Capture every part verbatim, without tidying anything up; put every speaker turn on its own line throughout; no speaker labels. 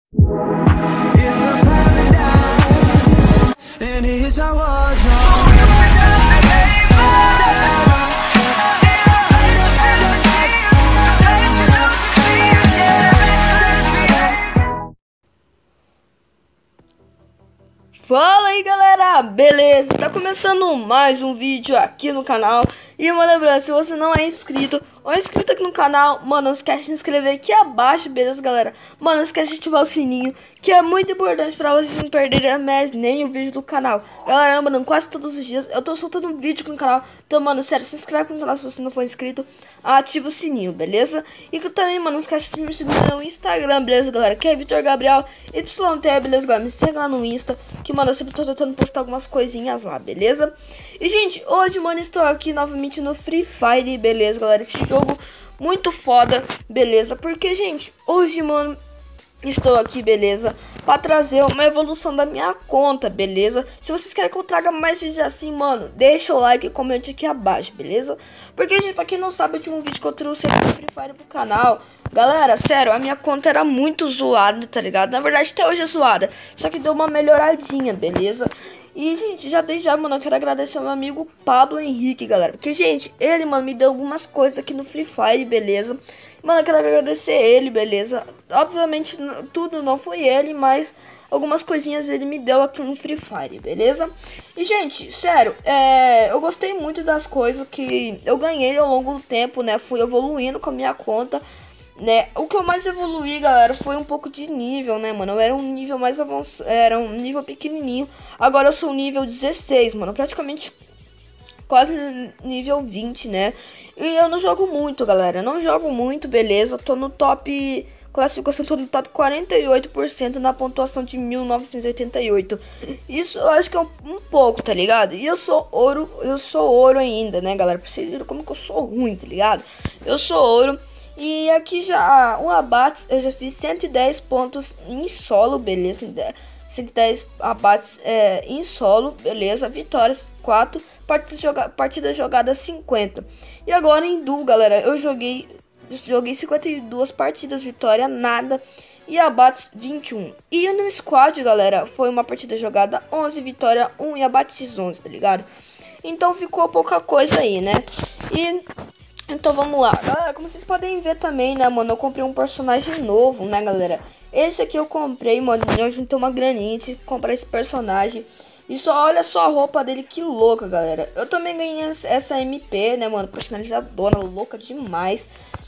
Fala aí galera, beleza? Tá começando mais um vídeo aqui no canal. E mano, lembrando, se você não é inscrito ou inscrito aqui no canal, mano, não esquece de se inscrever aqui abaixo, beleza galera? Mano, não esquece de ativar o sininho, que é muito importante pra vocês não perderem mais nem o vídeo do canal. Galera, mano, quase todos os dias eu tô soltando um vídeo aqui no canal. Então, mano, sério, se inscreve no canal se você não for inscrito, ativa o sininho, beleza? E que também, mano, não esquece de me seguir no Instagram, beleza galera? Que é Vitor Gabriel Y T, beleza galera? Me segue lá no Insta, que mano, eu sempre tô tentando postar algumas coisinhas lá, beleza? E gente, hoje, mano, estou aqui novamente no Free Fire, beleza galera? Esse jogo muito foda, beleza? Porque, gente, hoje, mano, estou aqui, beleza, pra trazer uma evolução da minha conta, beleza? Se vocês querem que eu traga mais vídeos assim, mano, deixa o like e comente aqui abaixo, beleza? Porque, gente, pra quem não sabe, eu tinha um vídeo que eu trouxe aqui no Free Fire pro canal. Galera, sério, a minha conta era muito zoada, tá ligado? Na verdade, até hoje é zoada, só que deu uma melhoradinha, beleza? E, gente, já desde já, mano, eu quero agradecer ao meu amigo Pablo Henrique, galera. Porque, gente, ele, mano, me deu algumas coisas aqui no Free Fire, beleza? Mano, eu quero agradecer ele, beleza? Obviamente, tudo não foi ele, mas algumas coisinhas ele me deu aqui no Free Fire, beleza? E, gente, sério, é, eu gostei muito das coisas que eu ganhei ao longo do tempo, né? Fui evoluindo com a minha conta, né? O que eu mais evoluí, galera, foi um pouco de nível, né, mano? Eu era um nível mais avançado, era um nível pequenininho. Agora eu sou nível dezesseis, mano, praticamente quase nível vinte, né? E eu não jogo muito, galera, eu não jogo muito, beleza? Tô no top classificação, tô no top quarenta e oito por cento na pontuação de mil novecentos e oitenta e oito. Isso eu acho que é um, um pouco, tá ligado? E eu sou ouro, eu sou ouro ainda, né, galera? Pra vocês verem como que eu sou ruim, tá ligado? Eu sou ouro. E aqui já um abate, eu já fiz cento e dez pontos em solo, beleza? cento e dez abates é, em solo, beleza? Vitórias quatro, partidas, joga partidas jogadas cinquenta. E agora em duo, galera, eu joguei joguei cinquenta e duas partidas, vitória nada e abates vinte e um. E no squad, galera, foi uma partida jogada onze, vitória um e abates onze, tá ligado? Então ficou pouca coisa aí, né? E então vamos lá, galera, como vocês podem ver também, né, mano, eu comprei um personagem novo, né, galera. Esse aqui eu comprei, mano, eu juntei uma graninha de comprar esse personagem. E só olha só a roupa dele, que louca, galera. Eu também ganhei essa M P, né, mano, personalizadora, louca demais.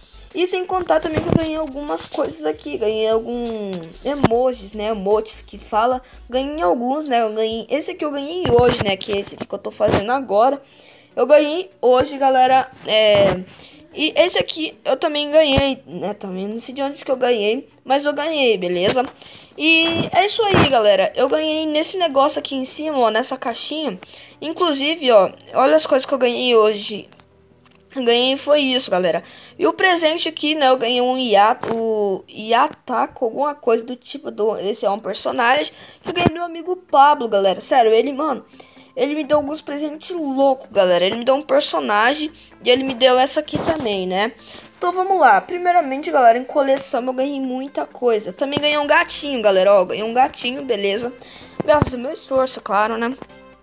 E sem contar também que eu ganhei algumas coisas aqui, ganhei alguns emojis, né, emotes que fala. Ganhei alguns, né, eu ganhei, esse aqui eu ganhei hoje, né, que é esse aqui que eu tô fazendo agora. Eu ganhei hoje, galera, é... E esse aqui eu também ganhei, né, também não sei de onde que eu ganhei, mas eu ganhei, beleza? E é isso aí, galera, eu ganhei nesse negócio aqui em cima, ó, nessa caixinha. Inclusive, ó, olha as coisas que eu ganhei hoje. Eu ganhei foi isso, galera. E o presente aqui, né, eu ganhei um Yato, o Yatako, alguma coisa do tipo, do, esse é um personagem que eu ganhei do meu amigo Pablo, galera, sério, ele, mano... Ele me deu alguns presentes loucos, galera. Ele me deu um personagem e ele me deu essa aqui também, né? Então vamos lá. Primeiramente, galera, em coleção eu ganhei muita coisa. Também ganhei um gatinho, galera. Ó, ganhei um gatinho, beleza? Graças ao meu esforço, claro, né?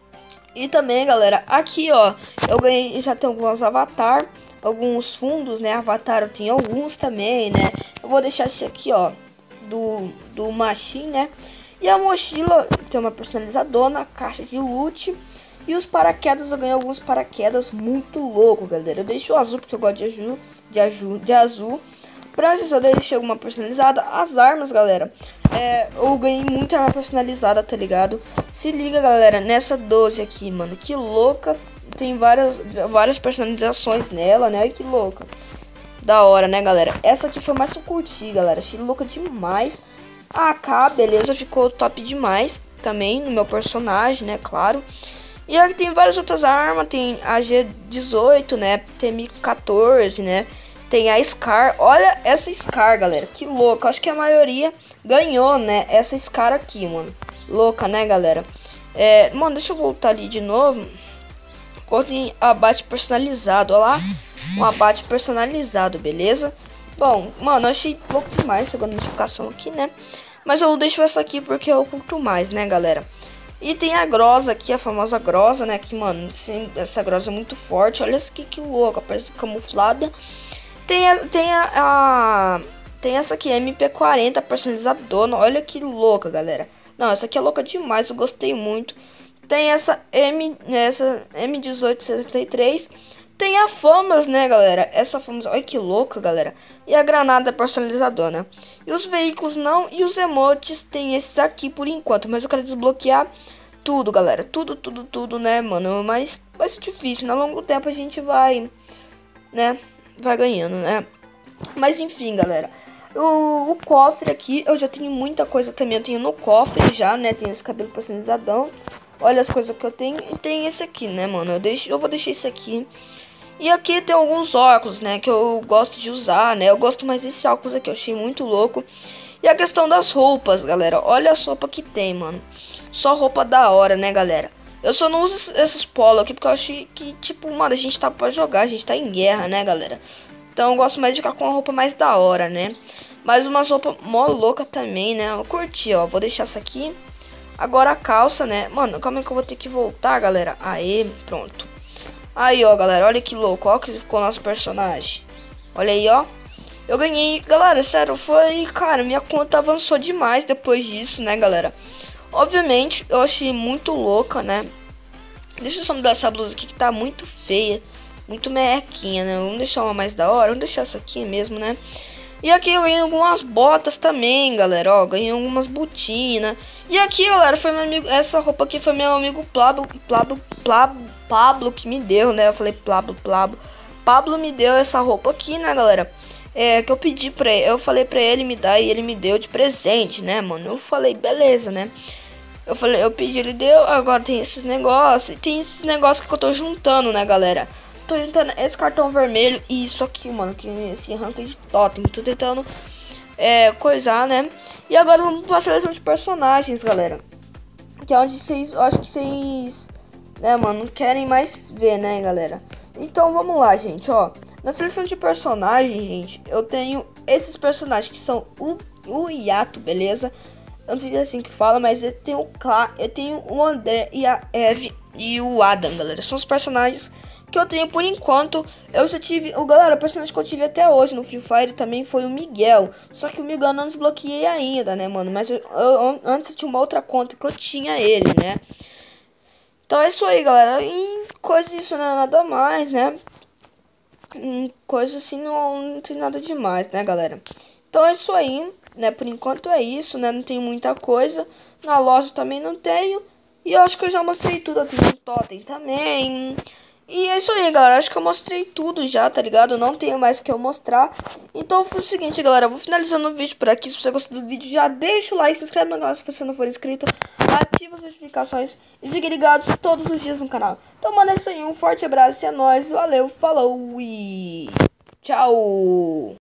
E também, galera, aqui, ó, eu ganhei, já tem alguns avatar, alguns fundos, né? Avatar eu tinha alguns também, né? Eu vou deixar esse aqui, ó, do, do Machine, né? E a mochila tem uma personalizadora, caixa de loot. E os paraquedas, eu ganhei alguns paraquedas muito louco, galera. Eu deixo o azul porque eu gosto de azul. De azul, de azul. Pranchas eu deixei alguma personalizada. As armas, galera, é, eu ganhei muita arma personalizada, tá ligado? Se liga, galera, nessa doze aqui, mano. Que louca. Tem várias, várias personalizações nela, né? Olha que louca. Da hora, né, galera? Essa aqui foi mais que eu curti, galera. Achei louca demais. A A K, beleza, ficou top demais também no meu personagem, né, claro. E aqui tem várias outras armas, tem a G dezoito, né, tem M quatorze, né, tem a Scar. Olha essa Scar, galera, que louca, acho que a maioria ganhou, né, essa Scar aqui, mano. Louca, né, galera. É, mano, deixa eu voltar ali de novo. Tem abate personalizado, olha lá, um abate personalizado, beleza? Bom, mano, eu achei louco demais, chegou a notificação aqui, né? Mas eu deixo essa aqui porque eu curto mais, né, galera? E tem a Groza aqui, a famosa Groza, né? Que, mano, essa Groza é muito forte. Olha essa aqui que louca, parece camuflada. Tem a, tem a, a tem essa aqui, M P quarenta personalizadona. Olha que louca, galera. Não, essa aqui é louca demais, eu gostei muito. Tem essa M, essa M dezoito setenta e três. Tem a Famas, né, galera? Essa Famas, olha que louca, galera. E a granada personalizadona. E os veículos não, e os emotes tem esses aqui por enquanto. Mas eu quero desbloquear tudo, galera. Tudo, tudo, tudo, né, mano? Mas vai ser difícil. No longo tempo a gente vai, né, vai ganhando, né? Mas enfim, galera. O, o cofre aqui, eu já tenho muita coisa também. Eu tenho no cofre já, né? Tenho esse cabelo personalizadão. Olha as coisas que eu tenho. E tem esse aqui, né, mano? Eu, deixo, eu vou deixar esse aqui. E aqui tem alguns óculos, né, que eu gosto de usar, né. Eu gosto mais desse óculos aqui, eu achei muito louco. E a questão das roupas, galera. Olha a roupa que tem, mano. Só roupa da hora, né, galera. Eu só não uso esses polo aqui porque eu achei que, tipo, mano, a gente tá pra jogar, a gente tá em guerra, né, galera. Então eu gosto mais de ficar com uma roupa mais da hora, né. Mas umas roupas mó louca também, né. Eu curti, ó. Vou deixar essa aqui. Agora a calça, né. Mano, calma aí que eu vou ter que voltar, galera. Aê, pronto. Aí, ó, galera, olha que louco, ó, que ficou nosso personagem. Olha aí, ó. Eu ganhei, galera, sério, foi, cara, minha conta avançou demais depois disso, né, galera. Obviamente, eu achei muito louca, né. Deixa eu só mudar essa blusa aqui que tá muito feia, muito merrequinha, né. Vamos deixar uma mais da hora, vamos deixar essa aqui mesmo, né. E aqui eu ganhei algumas botas também, galera, ó, ganhei algumas botinas. E aqui, galera, foi meu amigo, essa roupa aqui foi meu amigo Pablo, Pablo, Pablo, Pablo que me deu, né, eu falei Pablo, Pablo, Pablo me deu essa roupa aqui, né, galera, é, que eu pedi pra ele, eu falei pra ele me dar e ele me deu de presente, né, mano, eu falei, beleza, né, eu falei, eu pedi, ele deu, agora tem esses negócios, tem esses negócios que eu tô juntando, né, galera. Tô juntando esse cartão vermelho e isso aqui, mano, que esse ranking de totem. Tô tentando é, coisar, né? E agora vamos pra seleção de personagens, galera. Que é onde vocês, eu acho que vocês, né, mano, querem mais ver, né, galera? Então vamos lá, gente, ó. Na seleção de personagens, gente, eu tenho esses personagens que são o, o Yato, beleza? Eu não sei se é assim que fala, mas eu tenho o K, eu tenho o André e a Eve e o Adam, galera. São os personagens que eu tenho por enquanto. Eu já tive, o galera, o personagem que eu tive até hoje no Free Fire também foi o Miguel. Só que o Miguel eu não desbloqueei ainda, né, mano? Mas eu, eu, antes eu tinha uma outra conta que eu tinha ele, né? Então é isso aí, galera. E coisa isso não é nada mais, né? Coisa assim não, não tem nada demais, né, galera? Então é isso aí, né? Por enquanto é isso, né? Não tem muita coisa. Na loja também não tenho. E eu acho que eu já mostrei tudo. Eu tenho um totem também. E é isso aí, galera. Acho que eu mostrei tudo já, tá ligado? Não tenho mais o que eu mostrar. Então foi o seguinte, galera. Eu vou finalizando o vídeo por aqui. Se você gostou do vídeo, já deixa o like, se inscreve no canal se você não for inscrito. Ativa as notificações e fiquem ligados todos os dias no canal. Então, mano, é isso aí. Um forte abraço e é nóis. Valeu, falou e tchau.